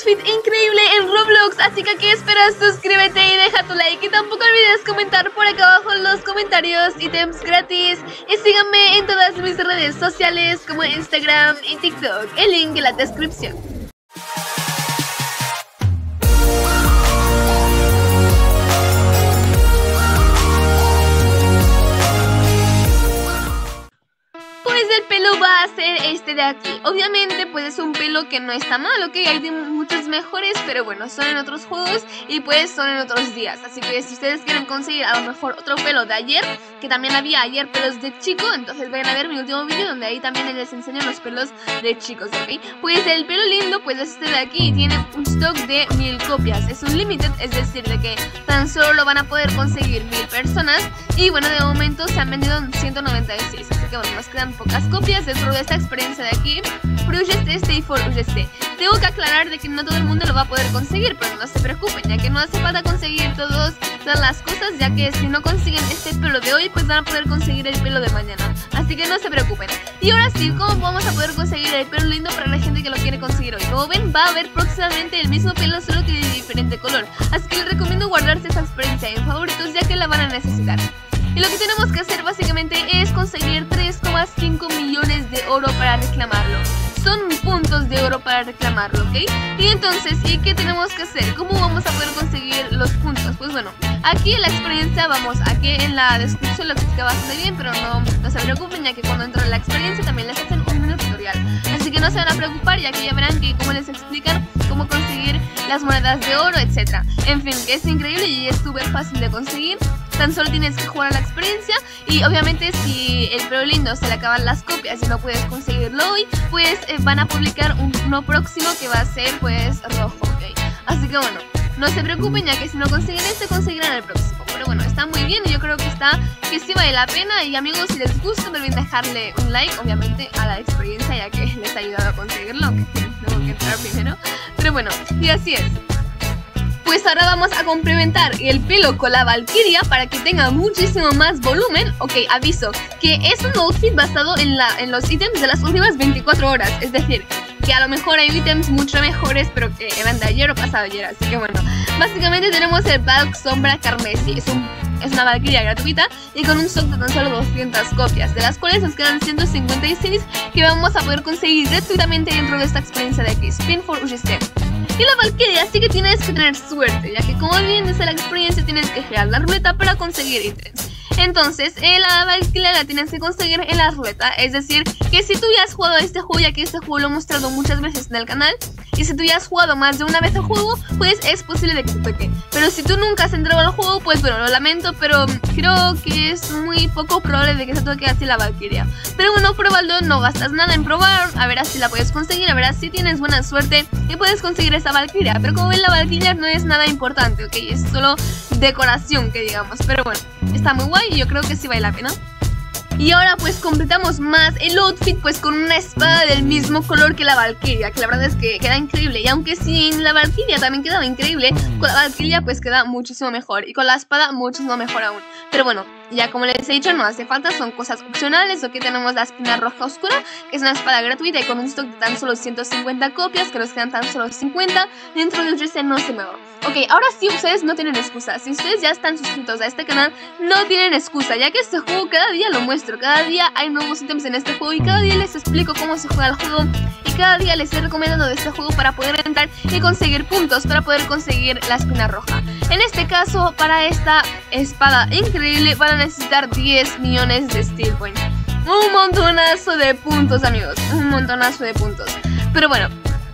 outfit increíble en Roblox, así que ¿qué esperas? Suscríbete y deja tu like y tampoco olvides comentar por acá abajo en los comentarios ítems gratis y síganme en todas mis redes sociales como Instagram y TikTok, el link en la descripción. El pelo va a ser este de aquí. Obviamente pues es un pelo que no está mal, ok, hay muchos mejores, pero bueno, son en otros juegos y pues son en otros días. Así que si ustedes quieren conseguir a lo mejor otro pelo de ayer, que también había ayer pelos de chico, entonces vayan a ver mi último vídeo donde ahí también les enseño los pelos de chicos, ok. Pues el pelo lindo pues es este de aquí y tiene un stock de 1000 copias. Es un limited, es decir, de que tan solo lo van a poder conseguir 1000 personas y bueno, de momento se han vendido 196, así que bueno, nos quedan pocas copias dentro de esta experiencia de aquí. For UGC y For UGC. Tengo que aclarar de que no todo el mundo lo va a poder conseguir, pero no se preocupen, ya que no hace falta conseguir todas las cosas, ya que si no consiguen este pelo de hoy, pues van a poder conseguir el pelo de mañana. Así que no se preocupen. Y ahora sí, ¿cómo vamos a poder conseguir el pelo lindo para la gente que lo quiere conseguir hoy? Como ven, va a haber próximamente el mismo pelo, solo que de diferente color. Así que les recomiendo guardarse esa experiencia en favoritos, ya que la van a necesitar. Y lo que tenemos que hacer básicamente es conseguir 3,5 millones de oro para reclamarlo. Son puntos de oro para reclamarlo, ¿ok? Y entonces, ¿y qué tenemos que hacer? ¿Cómo vamos a poder conseguir los puntos? Pues bueno, aquí en la experiencia, vamos, aquí en la descripción lo explica bastante bien, pero no se preocupen, ya que cuando entran en la experiencia también les hacen un mini tutorial. Así que no se van a preocupar, ya que ya verán que cómo les explican cómo conseguir las monedas de oro, etc. En fin, que es increíble y es súper fácil de conseguir. Tan solo tienes que jugar a la experiencia y obviamente si el pelo lindo se le acaban las copias y no puedes conseguirlo hoy, pues van a publicar uno próximo que va a ser pues rojo, ok. Así que bueno, no se preocupen, ya que si no consiguen este, conseguirán el próximo. Pero bueno, está muy bien y yo creo que sí vale la pena. Y amigos, si les gusta, no olviden dejarle un like, obviamente, a la experiencia, ya que les ha ayudado a conseguirlo, aunque tengo que entrar primero. Pero bueno, y así es. Pues ahora vamos a complementar el pelo con la Valkyria para que tenga muchísimo más volumen. Ok, aviso que es un outfit basado en los ítems de las últimas 24 horas. Es decir, que a lo mejor hay ítems mucho mejores, pero que eran de ayer o pasado ayer. Así que bueno, básicamente tenemos el Valk Sombra Carmesí. Es una Valkyria gratuita y con un stock de tan solo 200 copias, de las cuales nos quedan 156 que vamos a poder conseguir gratuitamente dentro de esta experiencia de aquí, Spin for UGC. Y la Valkyria sí que tienes que tener suerte, ya que como bien dice la experiencia, tienes que girar la ruleta para conseguir ítems. Entonces, la Valkyria la tienes que conseguir en la ruleta. Es decir, que si tú ya has jugado a este juego, ya que este juego lo he mostrado muchas veces en el canal, y si tú ya has jugado más de una vez el juego, pues es posible de que te toque. Pero si tú nunca has entrado al juego, pues bueno, lo lamento, pero creo que es muy poco probable de que se toque así la Valkyria. Pero bueno, pruébalo, no gastas nada en probar, a ver si la puedes conseguir, a ver si tienes buena suerte y puedes conseguir esa Valkyria. Pero como ven, la Valkyria no es nada importante, ok, es solo decoración, que digamos. Pero bueno, está muy guay y yo creo que sí vale la pena. Y ahora pues completamos más el outfit pues con una espada del mismo color que la Valkyria, que la verdad es que queda increíble. Y aunque sin la Valkyria también quedaba increíble, con la Valkyria pues queda muchísimo mejor y con la espada muchísimo mejor aún. Pero bueno, ya como les he dicho, no hace falta, son cosas opcionales. Aquí tenemos la espina roja oscura, que es una espada gratuita y con un stock de tan solo 150 copias, que nos quedan tan solo 50 dentro de UGC, no se mueva. Ok, ahora sí, ustedes no tienen excusa. Si ustedes ya están suscritos a este canal, no tienen excusa, ya que este juego cada día lo muestro. Cada día hay nuevos ítems en este juego y cada día les explico cómo se juega el juego. Y cada día les estoy recomendando de este juego para poder entrar y conseguir puntos, para poder conseguir la espina roja. En este caso, para esta espada increíble van a necesitar 10 millones de Steel Points. Un montonazo de puntos, amigos, un montonazo de puntos. Pero bueno,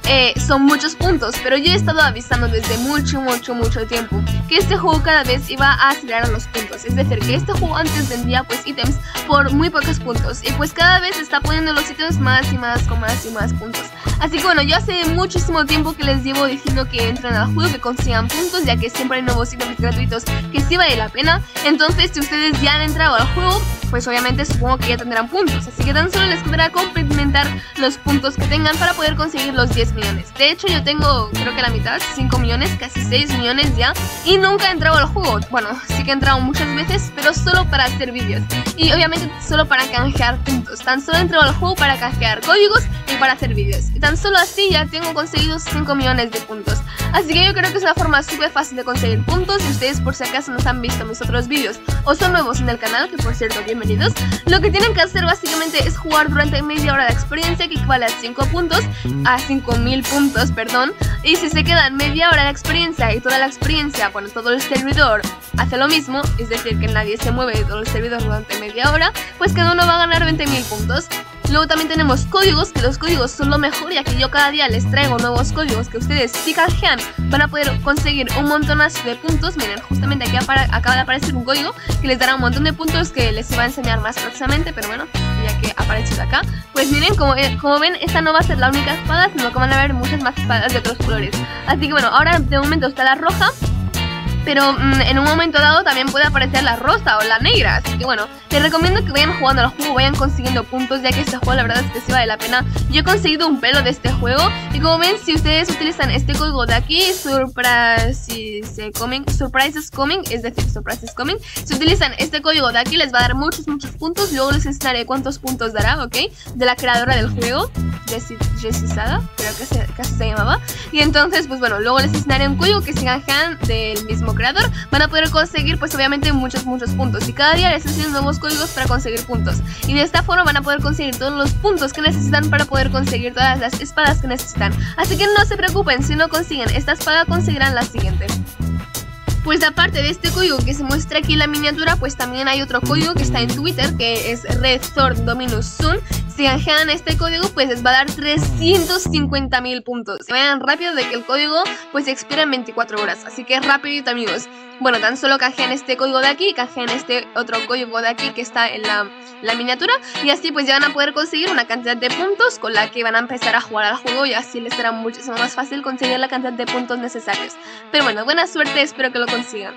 son muchos puntos, pero yo he estado avisando desde mucho tiempo que este juego cada vez iba a acelerar los puntos. Es decir, que este juego antes vendía pues ítems por muy pocos puntos y pues cada vez está poniendo los ítems más y más con más y más puntos. Así que bueno, yo hace muchísimo tiempo que les llevo diciendo que entren al juego, que consigan puntos, ya que siempre hay nuevos ítems gratuitos que sí vale la pena. Entonces, si ustedes ya han entrado al juego, pues obviamente supongo que ya tendrán puntos. Así que tan solo les quedará complementar los puntos que tengan para poder conseguir los 10 millones. De hecho yo tengo creo que la mitad, 5 millones, casi 6 millones ya. Y nunca he entrado al juego. Bueno, sí que he entrado muchas veces, pero solo para hacer vídeos. Y obviamente solo para canjear puntos. Tan solo he entrado al juego para canjear códigos y para hacer vídeos. Y tan solo así ya tengo conseguido 5 millones de puntos. Así que yo creo que es una forma súper fácil de conseguir puntos. Y ustedes por si acaso no han visto mis otros vídeos o son nuevos en el canal, que por cierto bienvenidos, lo que tienen que hacer básicamente es jugar durante media hora de experiencia, que equivale a 5 puntos, a 5000 puntos, perdón. Y si se quedan media hora de experiencia y toda la experiencia, bueno, todo el servidor hace lo mismo, es decir que nadie se mueve de todo el servidor durante media hora, pues cada uno va a ganar 20.000 puntos. Luego también tenemos códigos, que los códigos son lo mejor, ya que yo cada día les traigo nuevos códigos que ustedes si canjean van a poder conseguir un montonazo de puntos. Miren, justamente aquí acaba de aparecer un código que les dará un montón de puntos que les iba a enseñar más próximamente, pero bueno, ya que ha aparecido acá. Pues miren, como ven, esta no va a ser la única espada, sino que van a haber muchas más espadas de otros colores. Así que bueno, ahora de momento está la roja, pero en un momento dado también puede aparecer la rosa o la negra. Así que bueno, les recomiendo que vayan jugando al juego, vayan consiguiendo puntos, ya que este juego la verdad es que sí vale la pena. Yo he conseguido un pelo de este juego. Y como ven, si ustedes utilizan este código de aquí, Surprises Coming, es decir, Surprises Coming, si utilizan este código de aquí les va a dar muchos puntos. Luego les enseñaré cuántos puntos dará, ¿ok? De la creadora del juego, Jessie Sada, creo que casi se llamaba. Y entonces, pues bueno, luego les enseñaré un código que si canjean del mismo creador van a poder conseguir pues obviamente muchos puntos, y cada día les enseñan nuevos códigos para conseguir puntos, y de esta forma van a poder conseguir todos los puntos que necesitan para poder conseguir todas las espadas que necesitan. Así que no se preocupen, si no consiguen esta espada conseguirán la siguiente. Pues aparte de este código que se muestra aquí en la miniatura, pues también hay otro código que está en Twitter, que es Red Sword Dominus Sun. Si canjean este código, pues les va a dar 350.000 puntos. Se vayan rápido de que el código pues expira en 24 horas, así que rapidito amigos. Bueno, tan solo canjean este código de aquí, canjean este otro código de aquí que está en la miniatura, y así pues ya van a poder conseguir una cantidad de puntos con la que van a empezar a jugar al juego, y así les será muchísimo más fácil conseguir la cantidad de puntos necesarios. Pero bueno, buena suerte, espero que lo consigan.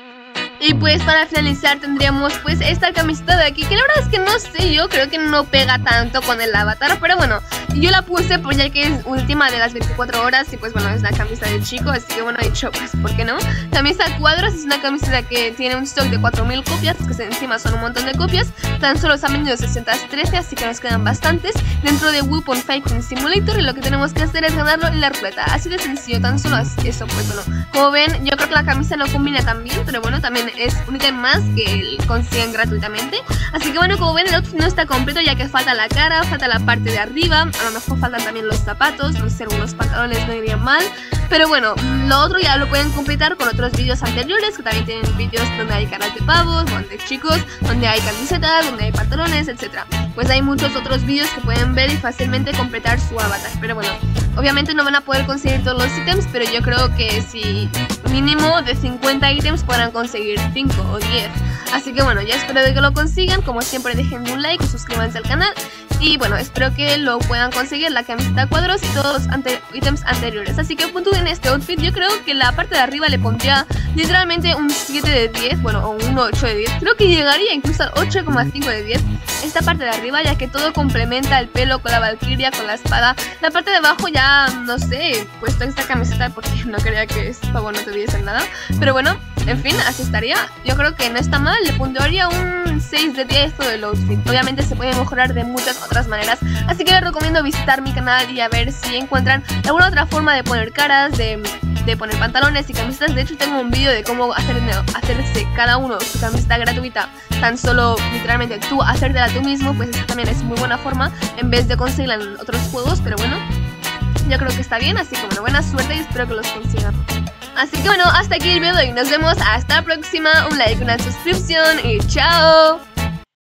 Y pues para finalizar tendríamos pues esta camiseta de aquí, que la verdad es que no sé, yo creo que no pega tanto con el avatar, pero bueno, yo la puse pues ya que es última de las 24 horas y pues bueno, es la camiseta de chico, así que bueno, he dicho pues ¿por qué no? Camisa a cuadros, es una camiseta que tiene un stock de 4000 copias, que encima son un montón de copias, tan solo se han vendido 613, así que nos quedan bastantes dentro de Weapon Fighting Simulator, y lo que tenemos que hacer es ganarlo en la ruleta, así de sencillo, tan solo eso. Pues bueno, como ven, yo creo que la camisa no combina tan bien, pero bueno, también es un ítem más que consiguen gratuitamente. Así que bueno, como ven, el outfit no está completo, ya que falta la cara, falta la parte de arriba, a lo mejor faltan también los zapatos, no sé, unos pantalones no irían mal. Pero bueno, lo otro ya lo pueden completar con otros vídeos anteriores, que también tienen vídeos donde hay caras de pavos, donde hay chicos, donde hay camisetas, donde hay pantalones, etc. Pues hay muchos otros vídeos que pueden ver y fácilmente completar su avatar. Pero bueno, obviamente no van a poder conseguir todos los ítems, pero yo creo que si mínimo de 50 ítems podrán conseguir 5 o 10. Así que bueno, ya espero de que lo consigan. Como siempre, dejen un like y suscríbanse al canal. Y bueno, espero que lo puedan conseguir, la camiseta a cuadros y todos los ítems anteriores. Así que puntúen este outfit. Yo creo que la parte de arriba le pondría literalmente un 7 de 10, bueno, o un 8 de 10. Creo que llegaría incluso al 8,5 de 10. Esta parte de arriba, ya que todo complementa el pelo con la valquiria, con la espada. La parte de abajo ya, no sé, he puesto esta camiseta porque no quería que este pavo no tuviese nada. Pero bueno, en fin, así estaría. Yo creo que no está mal, le puntuaría un 6 de 10 todo el outfit. Obviamente se puede mejorar de muchas otras maneras, así que les recomiendo visitar mi canal y a ver si encuentran alguna otra forma de poner caras, de poner pantalones y camisetas. De hecho tengo un vídeo de cómo hacerse cada uno su camiseta gratuita, tan solo literalmente tú hacértela tú mismo. Pues esta también es muy buena forma en vez de conseguirla en otros juegos, pero bueno, yo creo que está bien. Así que bueno, buena suerte y espero que los consigan. Así que bueno, hasta aquí el video y nos vemos hasta la próxima. Un like, una suscripción y chao.